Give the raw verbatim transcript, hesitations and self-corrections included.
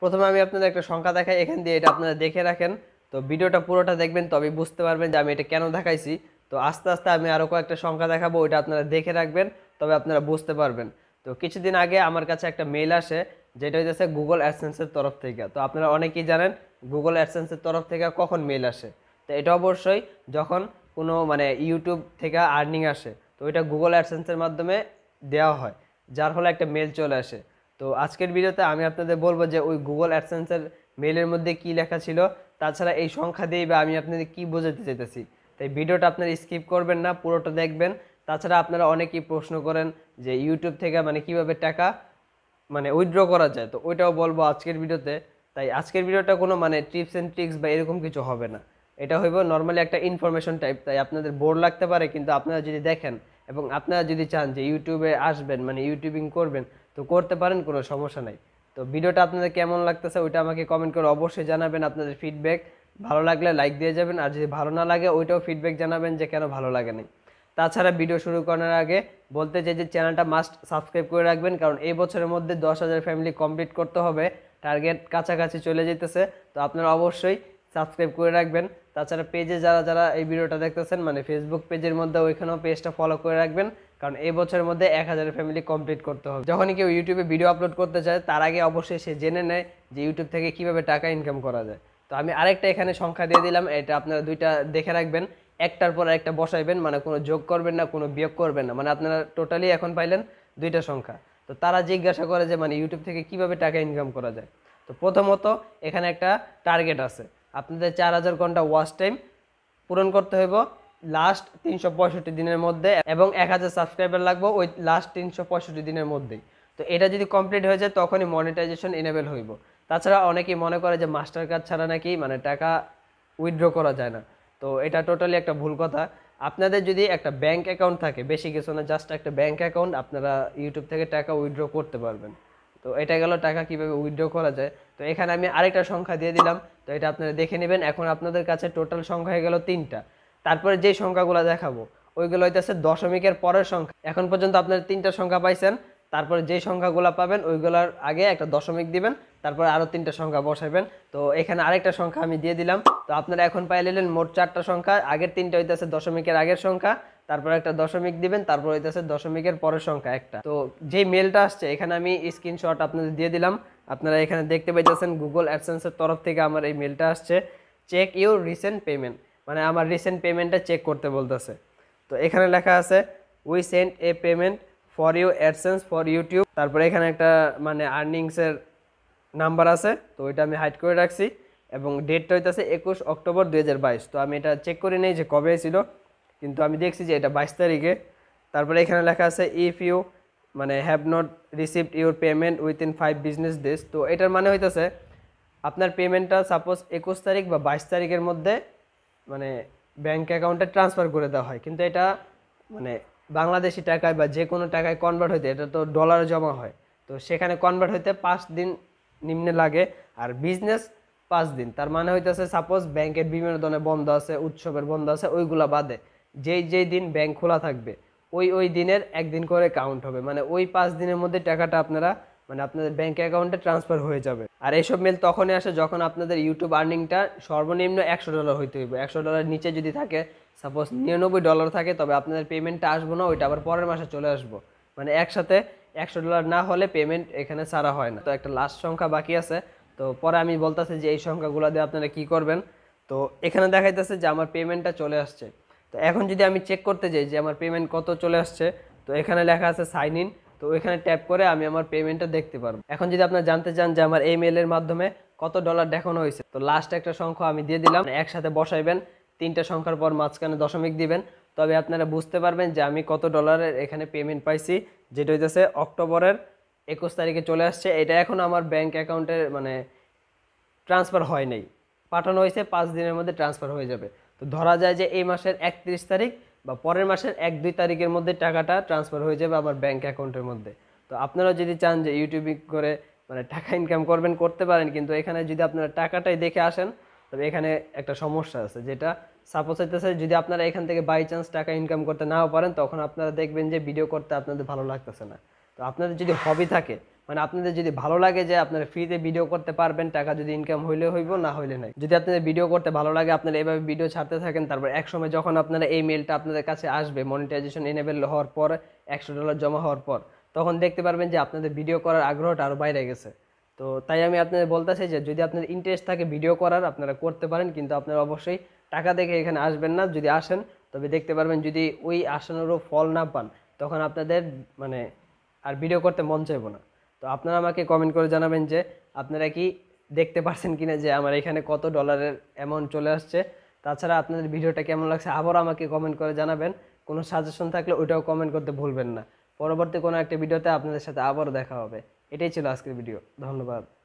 প্রথমে আমি আপনাদের একটা সংখ্যা দেখাই, এখান দিয়ে এটা আপনারা দেখে রাখেন। তো ভিডিওটা পুরোটা দেখবেন, তবে বুঝতে পারবেন যে আমি এটা কেন দেখাইছি। তো আস্তে আস্তে আমি আরও কয়েকটা সংখ্যা দেখাবো, ওইটা আপনারা দেখে রাখবেন, তবে আপনারা বুঝতে পারবেন। তো কিছুদিন আগে আমার কাছে একটা মেইল আসে, যেটা হচ্ছে গুগল অ্যাডসেন্সের তরফ থেকে। তো আপনারা অনেকেই জানেন গুগল অ্যাডসেন্সের তরফ থেকে কখন মেইল আসে। তো এটা অবশ্যই যখন কোনো মানে ইউটিউব থেকে আর্নিং আসে, তো ওইটা গুগল অ্যাডসেন্সের মাধ্যমে দেওয়া হয়, যার ফলে একটা মেল চলে আসে। তো আজকের ভিডিওতে আমি আপনাদের বলবো যে ওই গুগল অ্যাডসেন্সের মেলের মধ্যে কি লেখা ছিল, তাছাড়া এই সংখ্যা দিয়ে বা আমি আপনাদের কি বোঝাতে চাইতেছি। তাই ভিডিওটা আপনারা স্কিপ করবেন না, পুরোটা দেখবেন। তাছাড়া আপনারা অনেকেই প্রশ্ন করেন যে ইউটিউব থেকে মানে কিভাবে টাকা মানে উইথড্র করা যায়, তো ওইটাও বলবো আজকের ভিডিওতে। তাই আজকের ভিডিওটা কোনো মানে টিপস অ্যান্ড ট্রিক্স বা এরকম কিছু হবে না, এটা হইব নর্মালি একটা ইনফরমেশন টাইপ। তাই আপনাদের বোর লাগতে পারে, কিন্তু আপনারা যদি দেখেন এবং আপনারা যদি চান যে ইউটিউবে আসবেন মানে ইউটিউবিং করবেন, তো করতে পারেন, কোনো সমস্যা নাই। তো ভিডিওটা আপনাদের কেমন লাগতেছে ওইটা আমাকে কমেন্ট করে অবশ্যই জানাবেন, আপনাদের ফিডব্যাক। ভালো লাগলে লাইক দিয়ে যাবেন, আর যদি ভালো না লাগে ওইটাও ফিডব্যাক জানাবেন যে কেন ভালো লাগে না। তাছাড়া ভিডিও শুরু করার আগে বলতে চাই যে চ্যানেলটা মাস্ট সাবস্ক্রাইব করে রাখবেন, কারণ এই বছরের মধ্যে দশ হাজার ফ্যামিলি কমপ্লিট করতে হবে, টার্গেট কাছাকাছি চলে যেতেছে। তো আপনারা অবশ্যই সাবস্ক্রাইব করে রাখবেন। তাছাড়া পেজে যারা যারা এই ভিডিওটা দেখতেছেন মানে ফেসবুক পেজের মধ্যে, ওইখানেও পেজটা ফলো করে রাখবেন, কারণ এই বছরের মধ্যে এক হাজার ফ্যামিলি কমপ্লিট করতে হবে। যখনই কেউ ইউটিউবে ভিডিও আপলোড করতে চায়, তার আগে অবশ্যই সে জেনে নেয় যে ইউটিউব থেকে কিভাবে টাকা ইনকাম করা যায়। তো আমি আরেকটা এখানে সংখ্যা দিয়ে দিলাম, এটা আপনারা দুইটা দেখে রাখবেন, একটার পর একটা বসাইবেন, মানে কোনো যোগ করবেন না, কোনো বিয়োগ করবেন না। মানে আপনারা টোটালি এখন পাইলেন দুইটা সংখ্যা। তো তারা জিজ্ঞাসা করে যে মানে ইউটিউব থেকে কিভাবে টাকা ইনকাম করা যায়। তো প্রথমত এখানে একটা টার্গেট আছে, আপনাদের চার হাজার ঘন্টা ওয়াচ টাইম পূরণ করতে হইব লাস্ট তিনশো পঁয়ষট্টি দিনের মধ্যে, এবং এক হাজার সাবস্ক্রাইবার লাগবে ওই লাস্ট তিনশো পঁয়ষট্টি দিনের মধ্যেই। তো এটা যদি কমপ্লিট হয়ে যায় তখনই মনিটাইজেশন এনেবল হইব। তাছাড়া অনেকেই মনে করে যে মাস্টার কার্ড ছাড়া নাকি মানে টাকা উইথড্র করা যায় না, তো এটা টোটালি একটা ভুল কথা। আপনাদের যদি একটা ব্যাংক অ্যাকাউন্ট থাকে, বেশি কিছু না, জাস্ট একটা ব্যাংক অ্যাকাউন্ট, আপনারা ইউটিউব থেকে টাকা উইথড্র করতে পারবেন। তো এটা গেল টাকা কিভাবে উইথড্র করা যায়। তো এখানে আমি আরেকটা সংখ্যা দিয়ে দিলাম, তো এটা আপনারা দেখে নেবেন। এখন আপনাদের কাছে টোটাল সংখ্যা হয়ে গেল তিনটা। তারপরে যে সংখ্যাগুলো দেখাবো ওইগুলো হইতেছে দশমিকের পরের সংখ্যা। এখন পর্যন্ত আপনারা তিনটা সংখ্যা পাইছেন, তারপরে যে সংখ্যাগুলো পাবেন ওইগুলোর আগে একটা দশমিক দিবেন, তারপরে আরও তিনটা সংখ্যা বসাবেন। তো এখানে আরেকটা সংখ্যা আমি দিয়ে দিলাম। তো আপনারা এখন পাইলেন মোট চারটা সংখ্যা, আগের তিনটা হইতেছে দশমিকের আগের সংখ্যা, তারপরে একটা দশমিক দিবেন, তারপর হইতেছে দশমিকের পরের সংখ্যা একটা। তো যে মেলটা আসছে এখানে আমি স্ক্রিনশট আপনাদের দিয়ে দিলাম, আপনারা এখানে দেখতে পাইতেছেন গুগল অ্যাডসেন্সের তরফ থেকে আমার এই মেলটা আসছে, চেক ইউর রিসেন্ট পেমেন্ট, মানে আমার রিসেন্ট পেমেন্টটা চেক করতে বলতেছে। তো এখানে লেখা আছে we sent a payment for you AdSense for YouTube, তারপরে এখানে একটা মানে আর্নিংসের নাম্বার আছে, তো ওইটা আমি হাইড করে রাখছি, এবং ডেটটা হইতেছে একুশ অক্টোবর দুই হাজার বাইশ। তো আমি এটা চেক করে নেই যে কবে ছিল, কিন্তু আমি দেখছি যে এটা বাইশ তারিখে। তারপরে এখানে লেখা আছে ইফ ইউ মানে have not received your payment within five business days. তো এটার মানে হইতেছে আপনার পেমেন্টটা সাপোজ একুশ তারিখ বা বাইশ তারিখের মধ্যে মানে ব্যাঙ্ক অ্যাকাউন্টে ট্রান্সফার করে দেওয়া হয়, কিন্তু এটা মানে বাংলাদেশি টাকায় বা যে কোনো টাকায় কনভার্ট হইতে, এটা তো ডলারে জমা হয়, তো সেখানে কনভার্ট হইতে পাঁচ দিন নিম্নে লাগে, আর বিজনেস পাঁচ দিন। তার মানে হইতেছে সাপোজ ব্যাংকের বিভিন্ন ধরনের বন্ধ আছে, উৎসবের বন্ধ আছে, ওইগুলা বাদে যেই যেই দিন ব্যাংক খোলা থাকবে ওই ওই দিনের একদিন করে কাউন্ট হবে, মানে ওই পাঁচ দিনের মধ্যে টাকাটা আপনারা মানে আপনাদের ব্যাংক অ্যাকাউন্টে ট্রান্সফার হয়ে যাবে। আর এইসব মেল তখনই আসে যখন আপনাদের ইউটিউব আর্নিংটা সর্বনিম্ন একশো ডলার হইতে হইবে। একশো ডলার নিচে যদি থাকে, সাপোজ নিরানব্বই ডলার থাকে, তবে আপনাদের পেমেন্টটা আসবো না, ওইটা আবার পরের মাসে চলে আসবো। মানে একসাথে একশো ডলার না হলে পেমেন্ট এখানে ছাড়া হয় না। তো একটা লাস্ট সংখ্যা বাকি আছে, তো পরে আমি বলতেছি যে এই সংখ্যাগুলো দিয়ে আপনারা কি করবেন। তো এখানে দেখাইতেছে যে আমার পেমেন্টটা চলে আসছে। তো এখন যদি আমি চেক করতে যাই যে আমার পেমেন্ট কত চলে আসছে, তো এখানে লেখা আছে সাইন ইন, তো ওইখানে ট্যাপ করে আমি আমার পেমেন্টটা দেখতে পারবো। এখন যদি আপনারা জানতে চান যে আমার এই মেলের মাধ্যমে কত ডলার দেখানো হয়েছে, তো লাস্ট একটা সংখ্যা আমি দিয়ে দিলাম, একসাথে বসাইবেন, তিনটা সংখ্যার পর মাঝখানে দশমিক দিবেন, তবে আপনারা বুঝতে পারবেন যে আমি কত ডলারের এখানে পেমেন্ট পাইছি, যেটা হইতেছে অক্টোবরের একুশ তারিখে চলে আসছে। এটা এখন আমার ব্যাংক অ্যাকাউন্টে মানে ট্রান্সফার হয় নাই, পাঠানো হয়েছে, পাঁচ দিনের মধ্যে ট্রান্সফার হয়ে যাবে। তো ধরা যায় যে এই মাসের একত্রিশ তারিখ বা পরের মাসের এক দুই তারিখের মধ্যে টাকাটা ট্রান্সফার হয়ে যাবে আমার ব্যাংক অ্যাকাউন্টের মধ্যে। তো আপনারা যদি চান যে ইউটিউবিং করে মানে টাকা ইনকাম করবেন, করতে পারেন, কিন্তু এখানে যদি আপনারা টাকাটাই দেখে আসেন, তবে এখানে একটা সমস্যা আছে, যেটা সাপোজ হইতেছে যদি আপনারা এখান থেকে বাই চান্স টাকা ইনকাম করতে নাও পারেন, তখন আপনারা দেখবেন যে ভিডিও করতে আপনাদের ভালো লাগতেছে না। তো আপনাদের যদি হবি থাকে মানে আপনাদের যদি ভালো লাগে যে আপনারা ফ্রিতে ভিডিও করতে পারবেন, টাকা যদি ইনকাম হইলে হইব, না হইলে নাই। যদি আপনাদের ভিডিও করতে ভালো লাগে, আপনারা এভাবে ভিডিও ছাড়তে থাকেন, তারপর এক সময় যখন আপনারা এই মেলটা আপনাদের কাছে আসবে মনিটাইজেশন এনেবল হওয়ার পর, একশো ডলার জমা হওয়ার পর, তখন দেখতে পারবেন যে আপনাদের ভিডিও করার আগ্রহটা আরও বাইরে গেছে। তো তাই আমি আপনাদের বলতে চাই যে যদি আপনার ইন্টারেস্ট থাকে ভিডিও করার, আপনারা করতে পারেন, কিন্তু আপনারা অবশ্যই টাকা দেখে এখানে আসবেন না। যদি আসেন তবে দেখতে পারবেন যদি ওই আসানোরও ফল না পান, তখন আপনাদের মানে আর ভিডিও করতে মন চাইব না। তো আপনারা আমাকে কমেন্ট করে জানাবেন যে আপনারা কি দেখতে পারছেন কিনা যে আমার এখানে কত ডলারের অ্যামাউন্ট চলে আসছে। তাছাড়া আপনাদের ভিডিওটা কেমন লাগছে আবারও আমাকে কমেন্ট করে জানাবেন। কোনো সাজেশন থাকলে ওইটাও কমেন্ট করতে ভুলবেন না। পরবর্তী কোনো একটা ভিডিওতে আপনাদের সাথে আবারও দেখা হবে। এটাই ছিল আজকের ভিডিও। ধন্যবাদ।